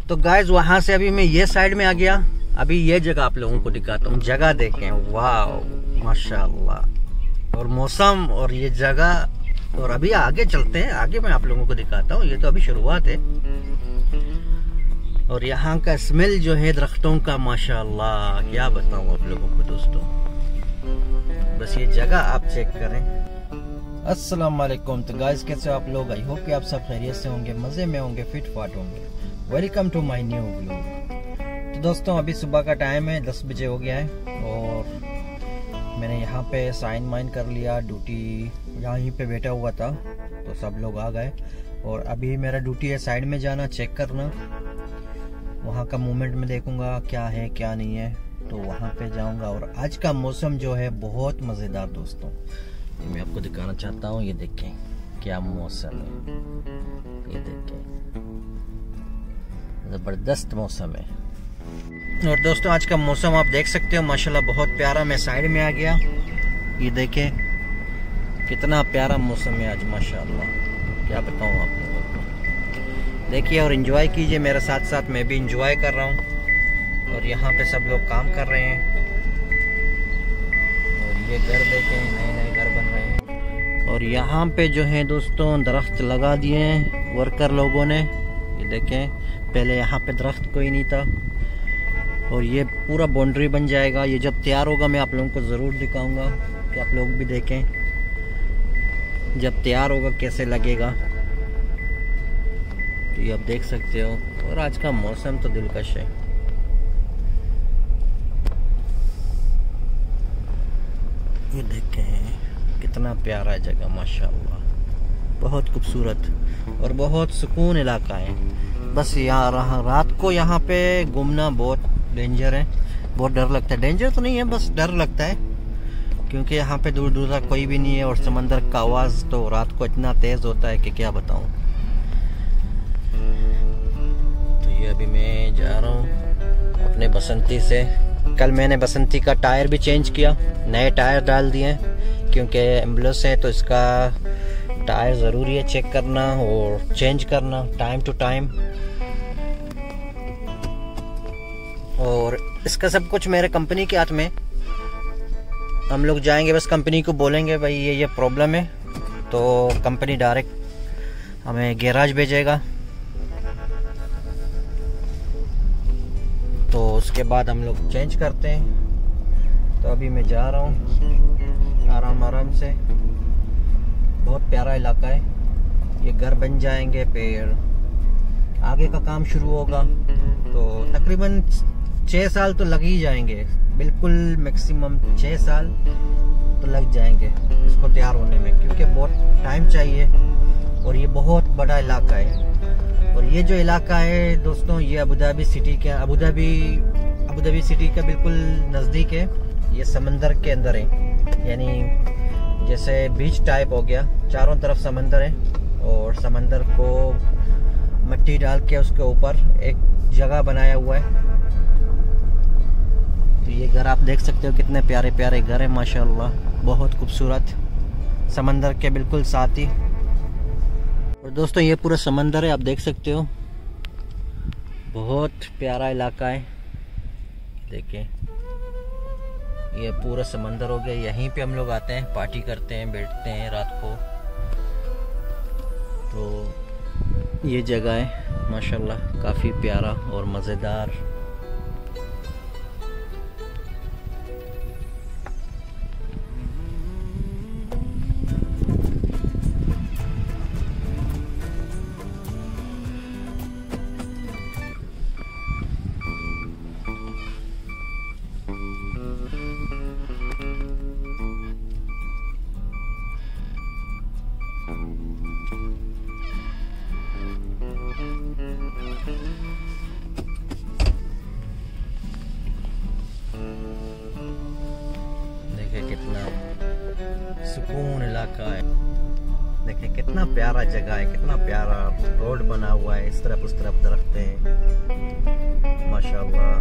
तो गाइस वहां से अभी मैं ये साइड में आ गया। अभी ये जगह आप लोगों को दिखाता हूँ। जगह देखें, वाह माशाल्लाह, और मौसम और ये जगह। और अभी आगे चलते हैं, आगे मैं आप लोगों को दिखाता हूँ। ये तो अभी शुरुआत है। और यहाँ का स्मेल जो है दरख्तों का, माशाल्लाह क्या बताऊँ आप लोगों को दोस्तों। बस ये जगह आप चेक करें। अस्सलाम वालेकुम। तो गाइस कैसे हो आप लोग? आई होप कि आप सब खैरियत से होंगे, मजे में होंगे, फिट फाट होंगे। Welcome to my new vlog. तो दोस्तों अभी सुबह का टाइम है, 10 बजे हो गया है और मैंने यहाँ पे साइन वाइन कर लिया। ड्यूटी यहीं पे बैठा हुआ था तो सब लोग आ गए और अभी मेरा ड्यूटी है साइड में जाना, चेक करना। वहाँ का मूवमेंट में देखूंगा क्या है क्या नहीं है, तो वहाँ पे जाऊंगा। और आज का मौसम जो है बहुत मज़ेदार दोस्तों, ये मैं आपको दिखाना चाहता हूँ। ये देखें क्या मौसम है, ये देखें ज़बरदस्त मौसम है। और दोस्तों आज का मौसम आप देख सकते हो, माशाल्लाह बहुत प्यारा। मैं साइड में आ गया, ये देखें कितना प्यारा मौसम है आज, माशाल्लाह क्या बताऊँ आप लोगों को। देखिए और एंजॉय कीजिए मेरे साथ साथ, मैं भी एंजॉय कर रहा हूँ। और यहाँ पे सब लोग काम कर रहे हैं और ये घर देखें, नए नए घर बन रहे हैं। और यहाँ पे जो है दोस्तों दरख्त लगा दिए हैं वर्कर लोगों ने। ये देखें पहले यहाँ पे दरख्त कोई नहीं था और ये पूरा बाउंड्री बन जाएगा। ये जब तैयार होगा मैं आप लोगों को ज़रूर दिखाऊंगा कि आप लोग भी देखें जब तैयार होगा कैसे लगेगा। तो ये आप देख सकते हो। और आज का मौसम तो दिलकश है। ये देखें कितना प्यारा जगह, माशाल्लाह बहुत खूबसूरत और बहुत सुकून इलाका है। बस यहाँ रात को यहाँ पे घूमना बहुत डेंजर है, बहुत डर लगता है। डेंजर तो नहीं है, बस डर लगता है क्योंकि यहाँ पे दूर दूर तक कोई भी नहीं है और समंदर का आवाज़ तो रात को इतना तेज़ होता है कि क्या बताऊँ। तो ये अभी मैं जा रहा हूँ अपने बसंती से। कल मैंने बसंती का टायर भी चेंज किया, नए टायर डाल दिए क्योंकि एम्बुलेंस है तो इसका टायर ज़रूरी है चेक करना और चेंज करना टाइम टू टाइम। और इसका सब कुछ मेरे कंपनी के हाथ में। हम लोग जाएंगे, बस कंपनी को बोलेंगे भाई ये प्रॉब्लम है, तो कंपनी डायरेक्ट हमें गैराज भेजेगा। तो उसके बाद हम लोग चेंज करते हैं। तो अभी मैं जा रहा हूँ आराम आराम से। बहुत प्यारा इलाका है। ये घर बन जाएंगे, फिर आगे का काम शुरू होगा। तो तकरीबन 6 साल तो लग ही जाएंगे, बिल्कुल मैक्सिमम 6 साल तो लग जाएंगे इसको तैयार होने में, क्योंकि बहुत टाइम चाहिए। और ये बहुत बड़ा इलाका है। और ये जो इलाका है दोस्तों, ये अबू धाबी सिटी के अबू धाबी सिटी का बिल्कुल नज़दीक है। ये समंदर के अंदर है, यानी जैसे बीच टाइप हो गया, चारों तरफ समंदर है और समंदर को मिट्टी डाल के उसके ऊपर एक जगह बनाया हुआ है। तो ये घर आप देख सकते हो कितने प्यारे प्यारे घर है, माशाल्लाह बहुत खूबसूरत, समंदर के बिल्कुल साथ ही। और दोस्तों ये पूरा समंदर है, आप देख सकते हो, बहुत प्यारा इलाका है। देखें ये पूरा समंदर हो गया। यहीं पे हम लोग आते हैं, पार्टी करते हैं, बैठते हैं रात को। तो ये जगह है माशाल्लाह काफ़ी प्यारा और मज़ेदार। कितना सुकून इलाका है। देखिए कितना प्यारा जगह है, कितना प्यारा रोड बना हुआ है। इस तरफ उस तरफ दरख्त हैं, माशाल्लाह।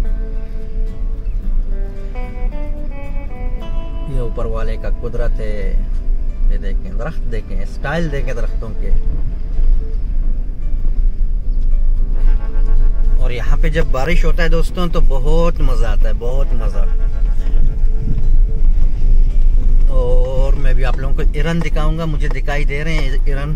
ये ऊपर वाले का कुदरत है। ये देखें दरख्त, देखें स्टाइल देखें दरख्तों के। और यहाँ पे जब बारिश होता है दोस्तों तो बहुत मज़ा आता है, बहुत मज़ा। और मैं भी आप लोगों को इरन दिखाऊंगा। मुझे दिखाई दे रहे हैं इरन।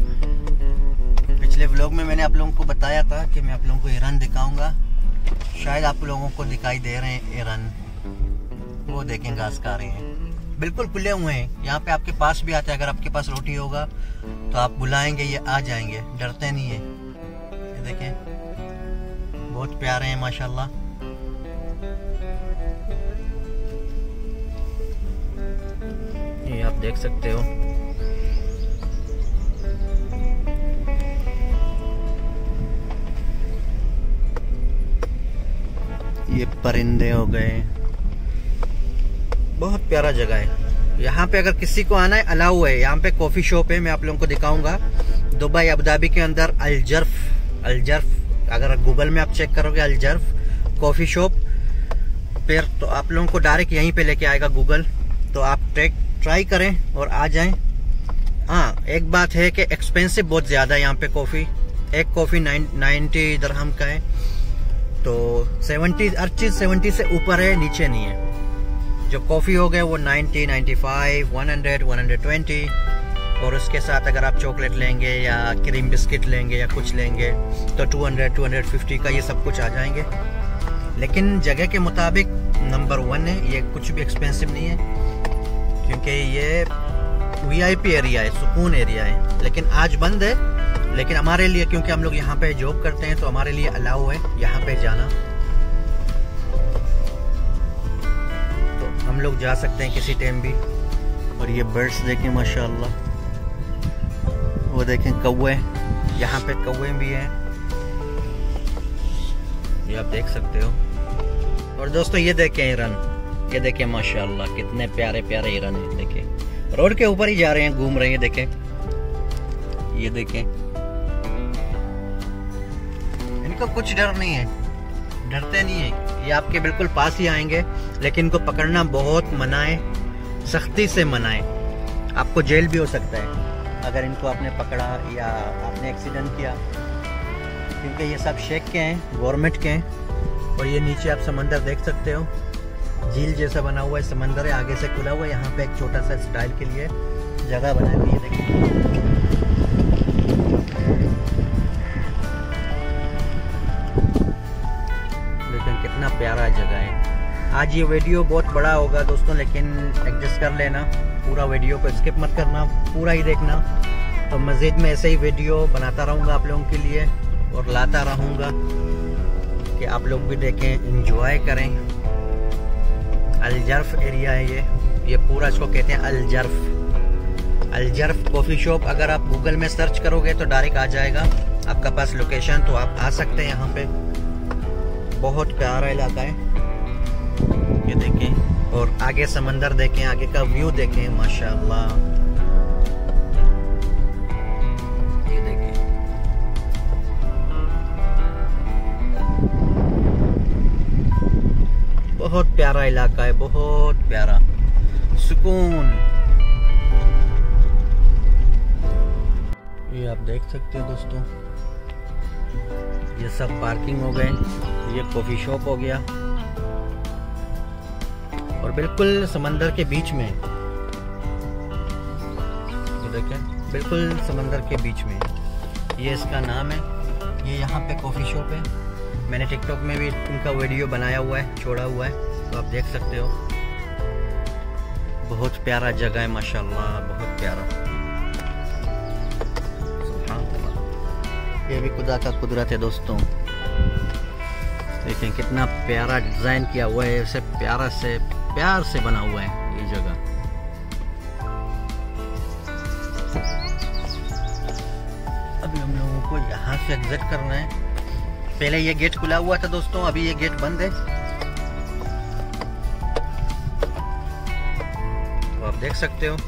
पिछले व्लॉग में मैंने आप लोगों को बताया था कि मैं आप लोगों को इरन दिखाऊंगा। शायद आप लोगों को दिखाई दे रहे हैं इरन। वो देखें घास खा रहे हैं, बिल्कुल खुले हुए हैं। यहाँ पे आपके पास भी आते हैं। अगर आपके पास रोटी होगा तो आप बुलाएंगे, ये आ जाएंगे, डरते नहीं है। ये देखें, बहुत प्यारे हैं माशाल्लाह। ये आप देख सकते हो। ये परिंदे हो गए, बहुत प्यारा जगह है। यहाँ पे अगर किसी को आना है अलाउ है। यहाँ पे कॉफी शॉप है, मैं आप लोगों को दिखाऊंगा। दुबई अबू धाबी के अंदर अल-जर्फ, अगर गूगल में आप चेक करोगे अल-जर्फ कॉफी शॉप, फिर तो आप लोगों को डायरेक्ट यहीं पे लेके आएगा गूगल। तो आप ट्राई करें और आ जाएं। हाँ, एक बात है कि एक्सपेंसिव बहुत ज़्यादा है यहाँ पे कॉफ़ी। एक कॉफ़ी 90 दिरहम का है। तो 70, हर चीज़ 70 से ऊपर है, नीचे नहीं है। जो कॉफ़ी हो गए वो 90, 95, 100, 120। और उसके साथ अगर आप चॉकलेट लेंगे या क्रीम बिस्किट लेंगे या कुछ लेंगे तो 200, 250 का ये सब कुछ आ जाएंगे। लेकिन जगह के मुताबिक नंबर 1 है, ये कुछ भी एक्सपेंसिव नहीं है, क्योंकि ये VIP एरिया है, सुकून एरिया है। लेकिन आज बंद है। लेकिन हमारे लिए, क्योंकि हम लोग यहाँ पे जॉब करते हैं, तो हमारे लिए अलाउ है यहाँ पे जाना। तो हम लोग जा सकते हैं किसी टाइम भी। और ये बर्ड्स देखें माशाल्लाह, वो देखें कौवे, यहाँ पे कौवे भी हैं, ये आप देख सकते हो। और दोस्तों ये देखें हिरन, ये देखें माशाल्लाह कितने प्यारे प्यारे हिरन हैं। देखें रोड के ऊपर ही जा रहे हैं, घूम रहे हैं। देखें, ये देखें, इनको कुछ डर नहीं है, डरते नहीं है। ये आपके बिल्कुल पास ही आएंगे। लेकिन इनको पकड़ना बहुत मना है, सख्ती से मना है। आपको जेल भी हो सकता है अगर इनको आपने पकड़ा या आपने एक्सीडेंट किया, क्योंकि ये सब शेख के हैं, गवर्नमेंट के हैं। और ये नीचे आप समंदर देख सकते हो, झील जैसा बना हुआ है, समंदर है, आगे से खुला हुआ है। यहाँ पे एक छोटा सा स्टाइल के लिए जगह बनाई हुई है। देखिए, लेकिन कितना प्यारा जगह है। आज ये वीडियो बहुत बड़ा होगा दोस्तों, लेकिन एडजस्ट कर लेना। पूरा वीडियो को स्किप मत करना, पूरा ही देखना। तो मज़ीद में ऐसे ही वीडियो बनाता रहूँगा आप लोगों के लिए और लाता रहूँगा कि आप लोग भी देखें, एंजॉय करें। अल-जर्फ एरिया है ये पूरा, इसको कहते हैं अल-जर्फ कॉफ़ी शॉप। अगर आप गूगल में सर्च करोगे तो डायरेक्ट आ जाएगा आपका पास लोकेशन, तो आप आ सकते हैं यहाँ पे। बहुत प्यारा इलाका है, ये देखें। और आगे समंदर देखें, आगे का व्यू देखें माशाल्लाह। ये देखें, बहुत प्यारा इलाका है, बहुत प्यारा, सुकून। ये आप देख सकते हो दोस्तों, ये सब पार्किंग हो गए, ये कॉफी शॉप हो गया। और बिल्कुल समंदर के बीच में, ये देखें, बिल्कुल समंदर के बीच में ये इसका नाम है। ये यहाँ पे कॉफ़ी शॉप है। मैंने टिकटॉक में भी इनका वीडियो बनाया हुआ है, छोड़ा हुआ है, तो आप देख सकते हो। बहुत प्यारा जगह है माशाल्लाह, बहुत प्यारा। ये भी खुदा का कुदरत है दोस्तों। देखें कितना प्यारा डिज़ाइन किया हुआ है, ऐसे प्यार से बना हुआ है ये जगह। अभी हम लोगों को यहाँ से एग्जिट करना है। पहले ये गेट खुला हुआ था दोस्तों, अभी ये गेट बंद है। तो आप देख सकते हो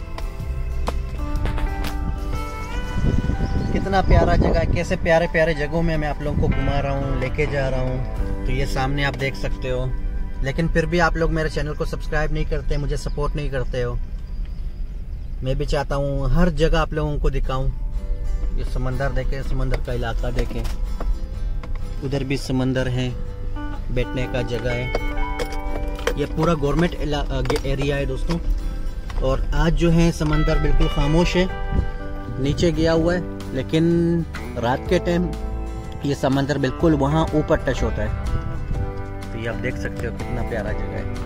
कितना प्यारा जगह है, कैसे प्यारे प्यारे जगहों में मैं आप लोगों को घुमा रहा हूँ, लेके जा रहा हूँ। तो ये सामने आप देख सकते हो। लेकिन फिर भी आप लोग मेरे चैनल को सब्सक्राइब नहीं करते, मुझे सपोर्ट नहीं करते हो। मैं भी चाहता हूँ हर जगह आप लोगों को दिखाऊं। ये समंदर देखें, समंदर का इलाका देखें, उधर भी समंदर है, बैठने का जगह है। ये पूरा गवर्नमेंट एरिया है दोस्तों। और आज जो है समंदर बिल्कुल खामोश है, नीचे गया हुआ है, लेकिन रात के टाइम ये समंदर बिल्कुल वहाँ ऊपर टच होता है। तो ये आप देख सकते हो कितना प्यारा जगह है।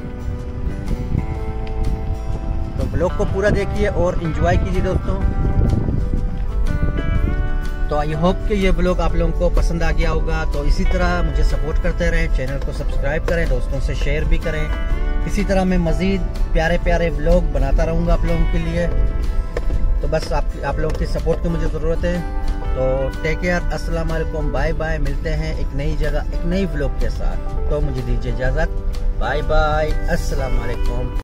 तो ब्लॉग को पूरा देखिए और एंजॉय कीजिए दोस्तों। तो आई होप कि ये ब्लॉग आप लोगों को पसंद आ गया होगा। तो इसी तरह मुझे सपोर्ट करते रहें, चैनल को सब्सक्राइब करें, दोस्तों से शेयर भी करें। इसी तरह मैं मज़ीद प्यारे प्यारे ब्लॉग बनाता रहूँगा आप लोगों के लिए। तो बस आप लोगों की सपोर्ट की मुझे ज़रूरत है। तो टेक केयर, अस्सलाम वालेकुम, बाय बाय। मिलते हैं एक नई जगह एक नई ब्लॉग के साथ। तो मुझे दीजिए इजाज़त, बाय बाय, अस्सलाम वालेकुम।